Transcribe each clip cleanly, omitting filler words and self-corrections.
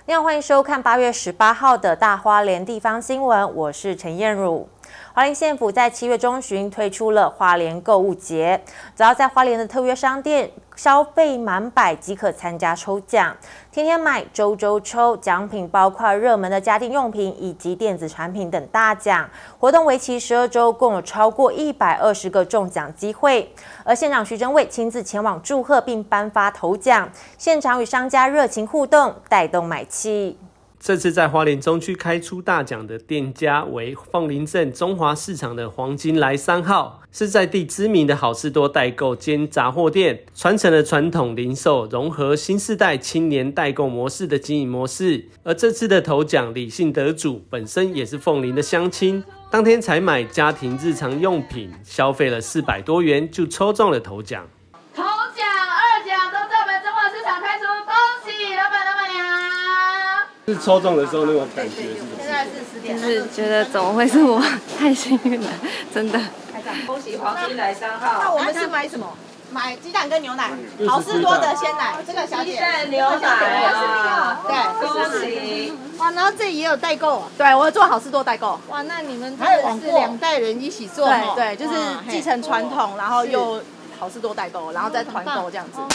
你好，欢迎收看8月18号的大花莲地方新闻，我是陈燕茹。花莲县府在7月中旬推出了花莲购物节，只要在花莲的特约商店消费满100即可参加抽奖，天天买，周周抽，奖品包括热门的家电用品以及电子产品等大奖。活动为期12周，共有超过120个中奖机会。而县长徐榛蔚亲自前往祝贺并颁发头奖，现场与商家热情互动，带动买气。 这次在花莲中区开出大奖的店家为凤林镇中华市场的黄金来3号，是在地知名的好事多代购兼杂货店，传承了传统零售融合新世代青年代购模式的经营模式。而这次的头奖李姓得主本身也是凤林的乡亲，当天才买家庭日常用品，消费了400多元就抽中了头奖。 头奖、2奖都在我们中华市场开出，恭喜老板、老板娘！ 是抽中的时候那种感觉是什么？ 现在是10点， 就是觉得怎么会是我，太幸运了，真的。 恭喜黄金来3号。 那我们是买什么？买鸡蛋跟牛奶，好事多的鲜奶，这个小姐。 鸡蛋牛奶啊， 对， 恭喜！ 哇，然后这也有代购， 对，我做好事多代购。 哇，那你们还有是2代人一起做， 对，就是继承传统，然后又好事多代购，然后再团购这样子。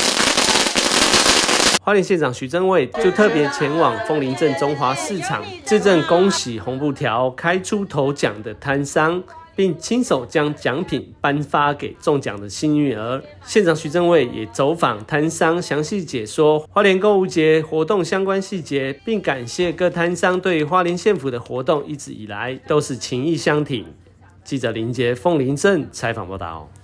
花莲县长徐榛蔚就特别前往凤林镇中华市场，致赠恭喜红布条开出头奖的摊商，并亲手将奖品颁发给中奖的幸运儿。县长徐榛蔚也走访摊商，详细解说花莲购物节活动相关细节，并感谢各摊商对花莲县府的活动一直以来都是情义相挺。记者林杰凤林镇采访报道。